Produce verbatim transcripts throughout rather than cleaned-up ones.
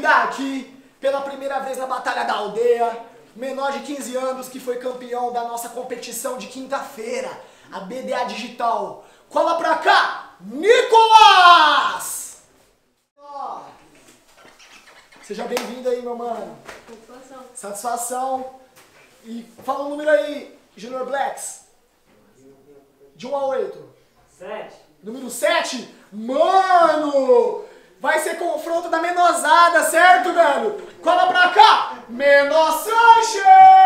enfrentar aqui, pela primeira vez na Batalha da Aldeia, menor de quinze anos que foi campeão da nossa competição de quinta-feira, a B D A Digital. Cola pra cá, Nicolas! Oh. Seja bem-vindo aí, meu mano. Satisfação. Satisfação. E fala o número aí, Junior Blacks. De um a oito. sete. Número sete? Mano! Vai ser confronto da menosada, certo, velho? Cola pra cá! Menor Sanches!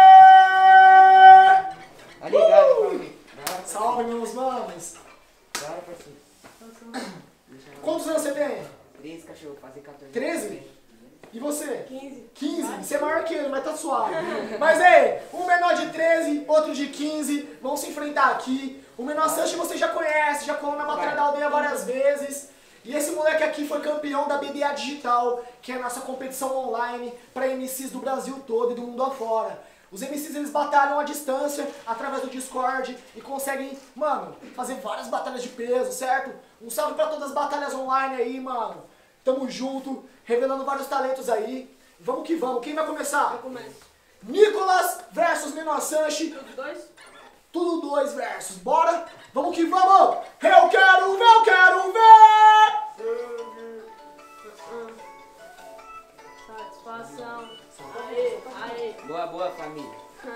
Tá ligado, família? Uh! Salve, meus manos! Bora, parceiro. Quantos anos você tem? treze, cachorro, fazer quatorze. treze? E você? quinze. quinze? Você é maior que ele, mas tá suave. Mas aí, um menor de treze, outro de quinze, vão se enfrentar aqui. O menor Sanches você já conhece, já colou na Batalha da Aldeia várias vezes. E esse moleque aqui foi campeão da B D A Digital, que é a nossa competição online para M Cs do Brasil todo e do mundo afora. Os M Cs eles batalham à distância, através do Discord, e conseguem, mano, fazer várias batalhas de peso, certo? Um salve pra todas as batalhas online aí, mano. Tamo junto, revelando vários talentos aí. Vamos que vamos. Quem vai começar? Eu começo. Nicolas versus Menor Sanches. Tudo dois? Tudo dois versus. Bora? Vamos que vamos! Eu quero ver, eu quero ver! Satisfação. Aê, aê. Boa, boa, família.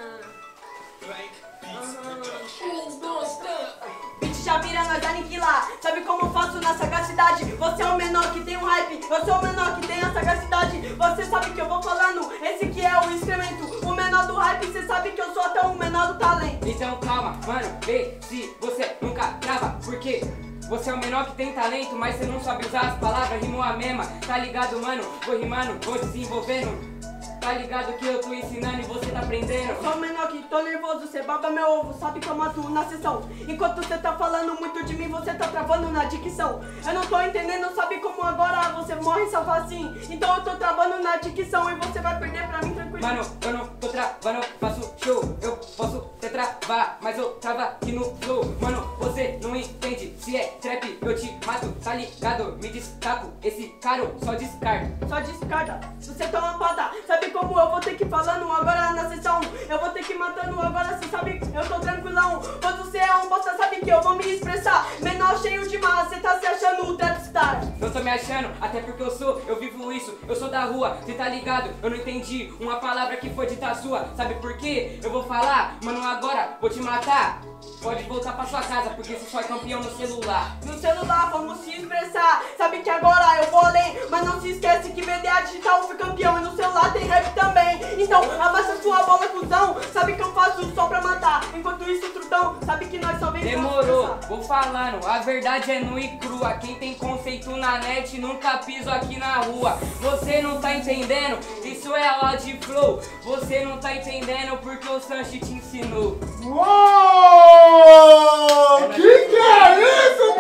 Um, dois, três. Bitch já vira, nós aniquilar. Sabe como eu faço na sagacidade? Você é o menor que tem um hype. Eu sou o menor que tem a sagacidade. Você sabe que eu vou falando. Esse que é o instrumento. O menor do hype. Você sabe que eu sou até o menor do talento. Então calma, mano, vê se você nunca trava, porque você é o menor que tem talento, mas você não sabe usar as palavras, rimou a mesma, tá ligado, mano? Vou rimando, vou desenvolvendo. Tá ligado que eu tô ensinando e você tá aprendendo. Eu sou o menor que tô nervoso, cê baba meu ovo, sabe que eu mato na sessão. Enquanto cê tá falando muito de mim, você tá travando na dicção. Eu não tô entendendo, sabe como agora você morre só facinho. Então eu tô travando na dicção e você vai perder pra mim tranquilo. Mano, eu não tô travando, faço show. Eu posso até travar, mas eu trava aqui no flow. Mano, você não entende, se é trap eu te mato, tá ligado? Me destaco, esse caro só descarta. Só descarta, você tá uma pata. Sabe como eu vou ter que ir falando agora na sessão? Eu vou ter que ir matando agora, cê sabe, eu tô tranquilão. Pois você é um bosta, sabe que eu vou me expressar. Menor cheio de mala, cê tá se achando o trapstar. Não tô me achando, até porque eu sou, eu vivo isso, eu sou da rua, cê tá ligado? Eu não entendi uma palavra que foi dita sua, sabe por quê? Eu vou falar, mano, agora vou te matar. Pode voltar pra sua casa, porque você só é campeão no celular. No celular, vamos se expressar. Sabe que agora eu vou além, mas não se esquece que B D A Digital foi campeão e no celular tem rap também. Então, abaixa sua bola, cuzão. Sabe que eu faço só pra matar. Enquanto isso, trutão, sabe que nós só vem pra Demorou, expressar. vou falando, a verdade é nua e crua. Quem tem conceito na net nunca piso aqui na rua. Você não tá entendendo, isso é aula de flow. Você não tá entendendo porque o Sanches te ensinou. Uou! Que que é isso,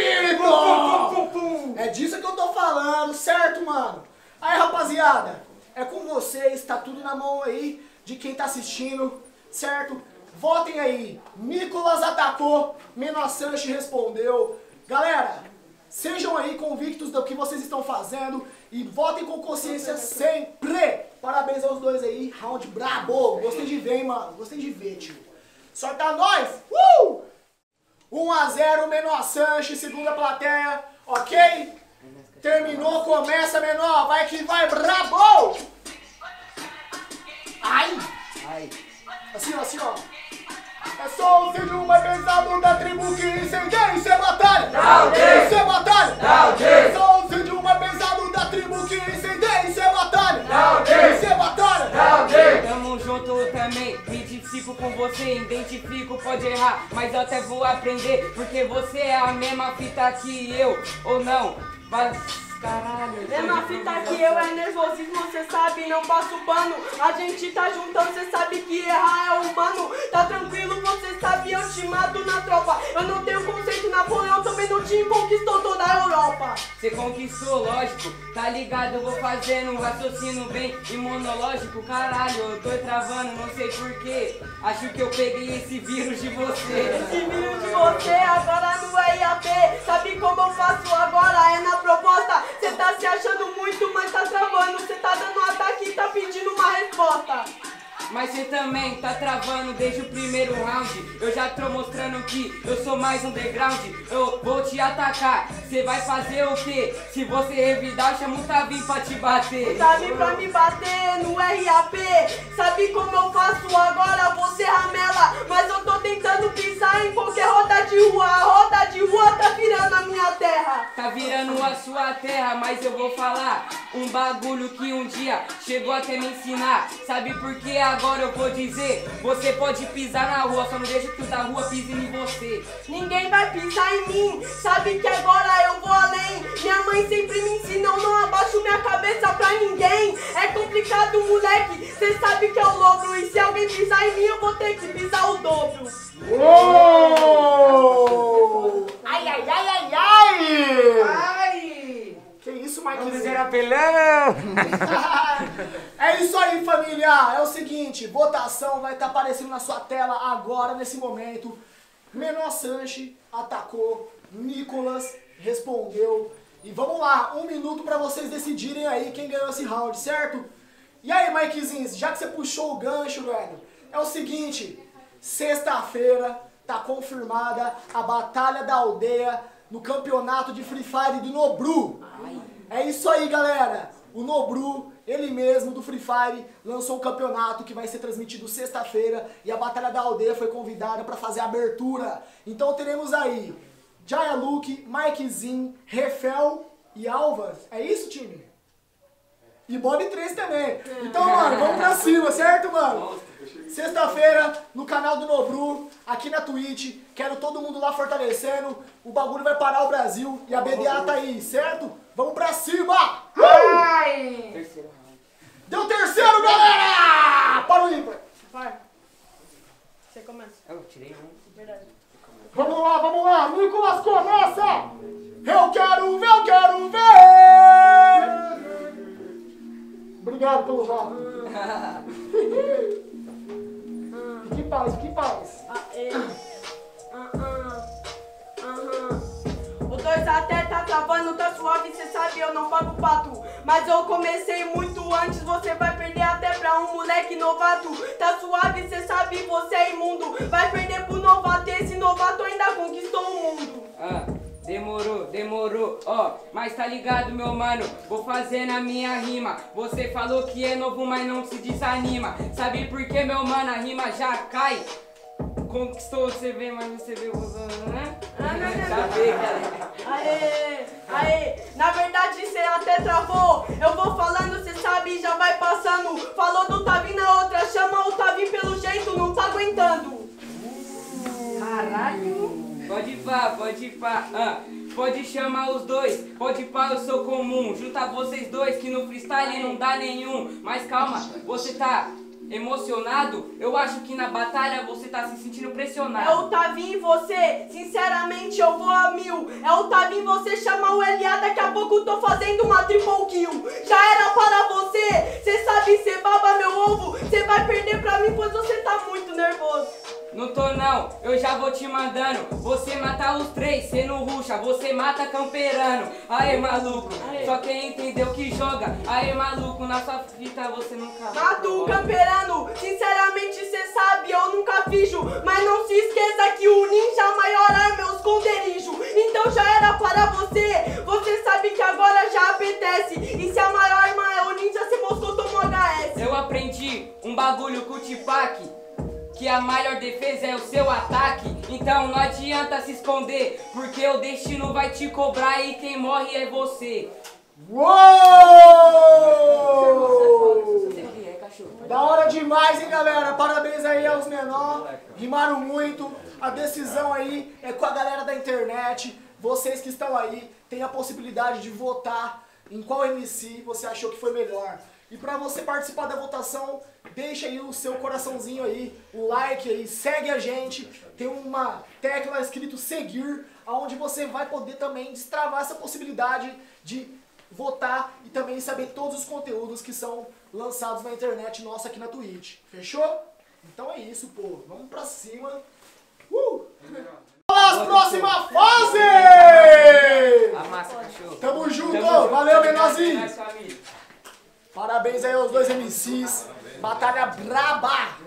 papito? É disso que eu tô falando, certo, mano? Aí, rapaziada, é com vocês, tá tudo na mão aí de quem tá assistindo, certo? Votem aí. Nicolas atacou, Menor Sanches respondeu. Galera, sejam aí convictos do que vocês estão fazendo e votem com consciência sempre. Parabéns aos dois aí, round brabo. Gostei de ver, hein, mano? Gostei de ver, tio. Sorta nós! Uh! um a zero, Menor Sanches, segunda plateia, ok? Terminou, começa, menor, vai que vai, brabo! Ai! Ai. Assim, ó, assim, ó. É só o filho mais pesado da tribo que incendeia, isso é batalha! Aldeia! Isso é batalha! Aldeia! É só o filho mais pesado da tribo que incendeia, isso é batalha! Aldeia! Isso é batalha! Tamo junto também, me identifico com você, identifico, pode errar, mas eu até vou aprender, porque você é a mesma fita que eu, ou não, mas caralho. Mesma fita que eu, é nervosismo, cê sabe, não passo pano. A gente tá juntando, cê sabe que errar é humano. Tá tranquilo, você sabe, eu te mato na tropa. Eu não tenho conceito, Napoleão também não te conquistou toda a Europa. Você conquistou, lógico, tá ligado, eu vou fazendo um raciocínio bem imunológico. Caralho, eu tô travando, não sei porquê. Acho que eu peguei esse vírus de você. Esse vírus de você agora no I A P. Sabe como eu faço agora? É na proposta. Cê tá se achando muito, mas tá travando. Cê tá mas você também tá travando desde o primeiro round. Eu já tô mostrando que eu sou mais underground. Eu vou te atacar, você vai fazer o quê? Se você revidar, chama o Tavinho pra te bater. O Tavinho pra me bater no R A P. Sabe como eu faço agora? Você ramela, mas eu tô tentando pisar em qualquer roda de rua. A roda de rua tá virando a minha terra. Tá virando a sua terra, mas eu vou falar um bagulho que um dia chegou até me ensinar. Sabe por que agora eu vou dizer? Você pode pisar na rua, só não deixa que o da rua pise em você. Ninguém vai pisar em mim, sabe que agora eu vou além. Minha mãe sempre me ensinou, não abaixo minha cabeça pra ninguém. É complicado, moleque, cê sabe que é o logro. E se alguém pisar em mim, eu vou ter que pisar o dobro. Uou! Ai, ai, ai, ai, ai! Ai! Que isso, Marquinhos? Vamos era pelão! É isso aí, família! É o seguinte, votação vai estar aparecendo na sua tela agora, nesse momento. Menor Sanche atacou, Nicolas respondeu. E vamos lá, um minuto pra vocês decidirem aí quem ganhou esse round, certo? E aí, Mikezinho, já que você puxou o gancho, velho, é o seguinte, sexta-feira tá confirmada a Batalha da Aldeia no campeonato de Free Fire de Nobru. É isso aí, galera. O Nobru, ele mesmo, do Free Fire, lançou um campeonato que vai ser transmitido sexta-feira e a Batalha da Aldeia foi convidada para fazer a abertura. Então teremos aí Jaya Luke, Mikezinho, Refel e Alvas. É isso, time? E Bob três também. Então, mano, vamos pra cima, certo, mano? Sexta-feira, no canal do Nobru, aqui na Twitch. Quero todo mundo lá fortalecendo. O bagulho vai parar o Brasil e a B D A tá aí, certo? Vamos pra cima! Ai! Terceiro round. Deu terceiro, galera! Para o ímpar. Vai. Você começa. Eu tirei um. Verdade. Vamos lá, vamos lá. Nicolas, começa! Eu quero ver, eu quero ver! Obrigado pelo voto. Fique em paz, fique em paz. Ah, é. Ah, ah. Aham. O dois até tá travando, tá suave, cê sabe, eu não pago pato. Mas eu comecei muito antes, você vai perder até pra um moleque novato. Tá suave, cê sabe, você é imundo. Vai perder pro novato, esse novato ainda conquistou o mundo. Ah, demorou, demorou, ó, mas tá ligado, meu mano, vou fazer na minha rima. Você falou que é novo, mas não se desanima. Sabe por que, meu mano, a rima já cai? Conquistou, você vê, mas você vê usando, né? Ah, não, não, Já não. vê, galera. Aê, aê, na verdade cê até travou. Eu vou falando, cê sabe, já vai passando. Falou do Tavinho na outra, chama o Tavinho pelo jeito, não tá aguentando. Caralho. Pode ir pá, pode ir pá. Ah, pode chamar os dois, pode ir pá, eu sou comum. Junta vocês dois que no freestyle não dá nenhum. Mas calma, você tá emocionado? Eu acho que na batalha você tá se sentindo pressionado. É o Tavinho e você, sinceramente eu vou a mil. É o Tavinho e você, chama o L A, daqui a pouco eu tô fazendo uma triple kill. Já era para você, cê sabe, cê baba meu ovo. Cê vai perder pra mim, pois você tá muito nervoso. Não tô não, eu já vou te mandando. Você mata os três, cê não ruxa, você mata camperano. Aê, maluco, Aê. só quem entendeu que joga. Aê, maluco, na sua fita você nunca... Mato o camperano, sinceramente cê sabe, eu nunca fijo. Mas não se esqueça que o ninja maior é meu esconderijo. Então já era para você, você sabe que agora já apetece. E se a maior arma é o ninja, cê moscou, tomou H S. Eu aprendi um bagulho com o Tupac, que a maior defesa é o seu ataque. Então não adianta se esconder, porque o destino vai te cobrar e quem morre é você. Uou! Da hora demais, hein, galera? Parabéns aí aos menores. Rimaram muito. A decisão aí é com a galera da internet. Vocês que estão aí têm a possibilidade de votar em qual M C você achou que foi melhor. E pra você participar da votação, deixa aí o seu coraçãozinho aí, o like aí, segue a gente. Tem uma tecla escrito seguir, onde você vai poder também destravar essa possibilidade de votar e também saber todos os conteúdos que são lançados na internet nossa aqui na Twitch. Fechou? Então é isso, pô. Vamos pra cima. Uh! Vamos próxima fase! A massa, cachorro. Tamo junto! Valeu, menorzinho! Parabéns aí aos dois M Cs. Batalha braba.